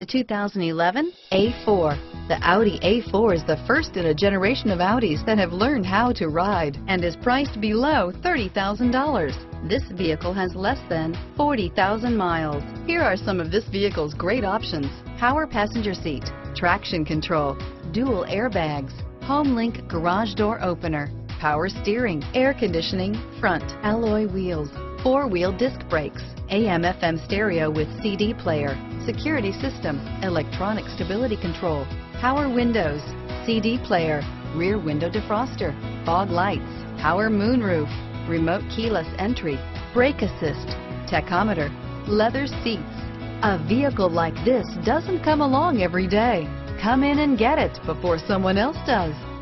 The 2011 A4. The Audi A4 is the first in a generation of Audis that have learned how to ride and is priced below $30,000. This vehicle has less than 40,000 miles. Here are some of this vehicle's great options: power passenger seat, traction control, dual airbags, HomeLink garage door opener, power steering, air conditioning, front alloy wheels, four-wheel disc brakes, AM/FM stereo with CD player, security system, electronic stability control, power windows, CD player, rear window defroster, fog lights, power moonroof, remote keyless entry, brake assist, tachometer, leather seats. A vehicle like this doesn't come along every day. Come in and get it before someone else does.